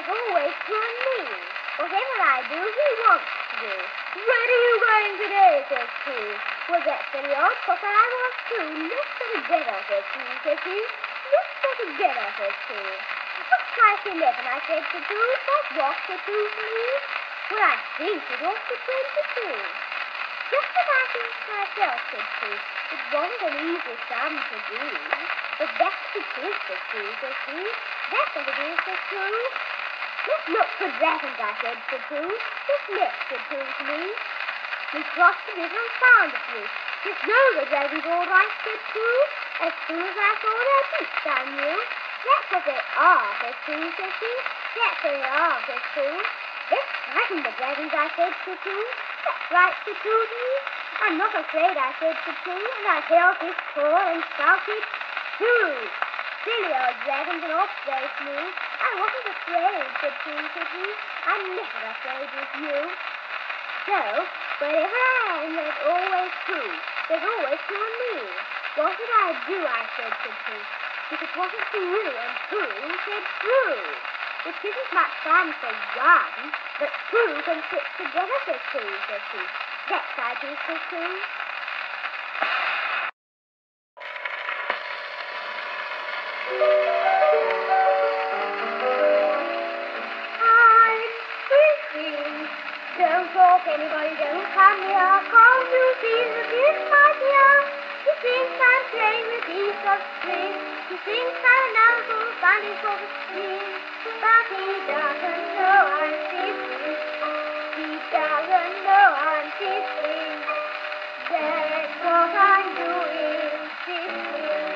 there's always true in me. Whatever I do, he wants to do. Where are you going today, says he. Well, that's very odd, 'cause I was too. Let's go together, says he. Let's go together, says he. Looks like 11, I said to two. That walks the two for me. Well, I think it ought to 22. Just as I think myself, said he. It wasn't an easy sum to do. But that's what it is, says he. That's what it is, says two. Let's look for dragons, I said to two. Just look, said two to me. We crossed the river and found a few. Just know the dragons all right, said two. As soon as I saw their beaks, I knew. That's what they are, said two, said he. That's what they are, said two. Let's frighten the dragons, I said to two. That's right, said two to me. I'm not afraid, I said to two, and I held his paw and shouted, two. Silly old dragons and all very smooth. I wasn't afraid, said two, said he. I'm never afraid with you. So, wherever I am, there's always two. There's always two in me. What would I do, I said to two. If it wasn't for you and two, said true. It isn't much fun for one, but two can sit together, said two, said he. That's I do, said two. I'm fishing. Don't talk, anybody, don't come here. Can't you see that it's my dear? He thinks I'm playing with piece of string. He thinks I'm an uncle, funny sort of thing. But he doesn't know I'm fishing. He doesn't know I'm fishing. That's what I'm doing, fishing.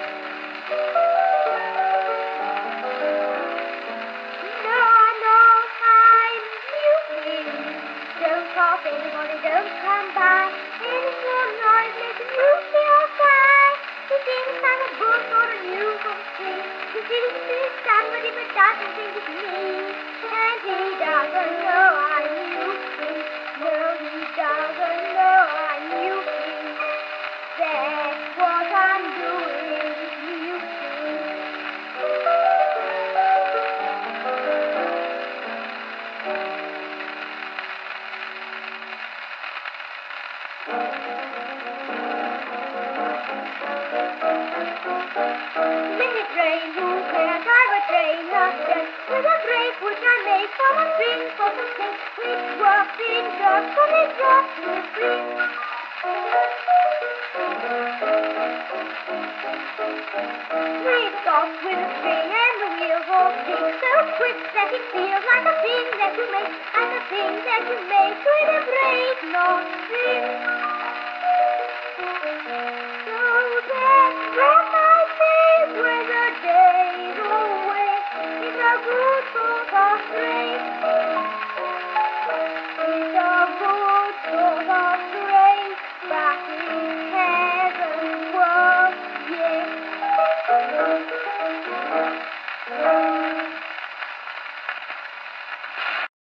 No, I'm musing. Don't talk, anybody, don't come by. Any small noise makes you feel shy. He thinks I'm a bush or a new from tree. He thinks he's somebody but doesn't think it's me. And he doesn't know I'm musing. No, he doesn't know I'm musing. That's what I'm doing, musing. Let it rain, who cares? I'm a trainer. With a break which I make from a string for the thing which works in just for it drops to a spring. We've got with a string and the wheels all spin so quick that it feels like a thing that you make, like a thing that you make with a break, not string.